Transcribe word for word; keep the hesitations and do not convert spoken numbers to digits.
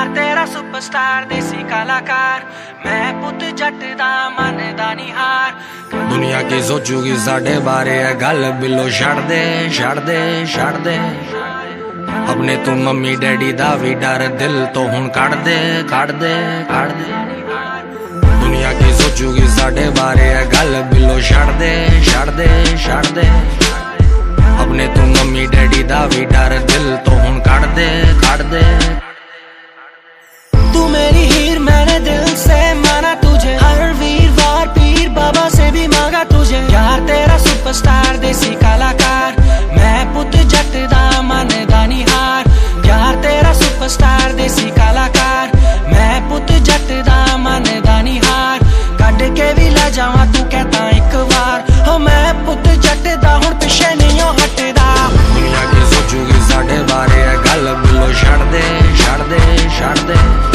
तेरा सुपरस्टार देसी कलाकार, मैं पुत जट दा मन दा निहार। दुनिया की सोचूगी साढ़े बारे है गल बिलो छड़ दे छड़ दे छड़ दे। अपने तू मम्मी डैडी दा भी डर दिल तो हुण कड़ दे कड़ दे कड़ दे। दुनिया की सोचूगी साढ़े बारे है गल बिलो छड़ दे छड़ दे छड़ दे। अपने तू मम्मी डैडी दा भी डर दिल तो हुण कड़ दे कड़ दे। तू मेरी हीर मैंने दिल से माना तुझे, हर वीरवार पीर बाबा से भी मांगा तुझे। यार तेरा सुपरस्टार देसी कलाकार, मैं पुत जट दा मन दा निहार। यार तेरा सुपरस्टार देसी कलाकार, मैं पुत जट दा मन दा निहार। कड के भी ला जावा तू कहता एक बार, हो मैं पुत जट दा हुण पिछे नहीं हो हटदा। दुनिया की सोचूगी साढ़े बारे है गल बिलो छड़ दे छड़ दे छड़ दे।